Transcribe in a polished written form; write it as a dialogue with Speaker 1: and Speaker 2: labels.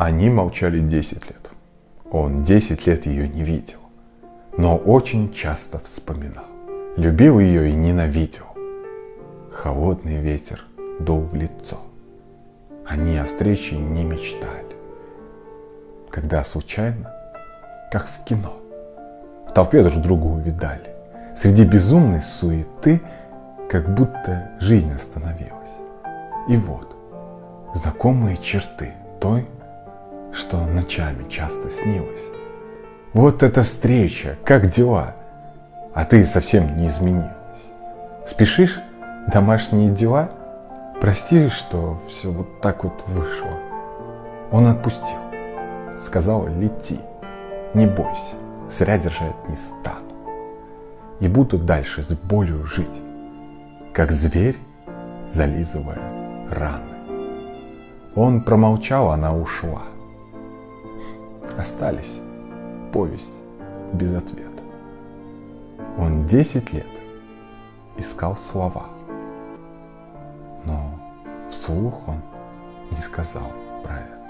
Speaker 1: Они молчали 10 лет. Он 10 лет ее не видел, но очень часто вспоминал. Любил ее и ненавидел. Холодный ветер дул в лицо. Они о встрече не мечтали. Когда случайно, как в кино, в толпе друг друга увидали. Среди безумной суеты, как будто жизнь остановилась. И вот, знакомые черты той, что ночами часто снилось. Вот эта встреча, как дела? А ты совсем не изменилась. Спешишь? Домашние дела? Прости, что все вот так вот вышло. Он отпустил. Сказал: лети, не бойся, зря держать не стану. И буду дальше с болью жить, как зверь, зализывая раны. Он промолчал, она ушла. Остались повесть без ответа. Он 10 лет искал слова, но вслух он не сказал про это.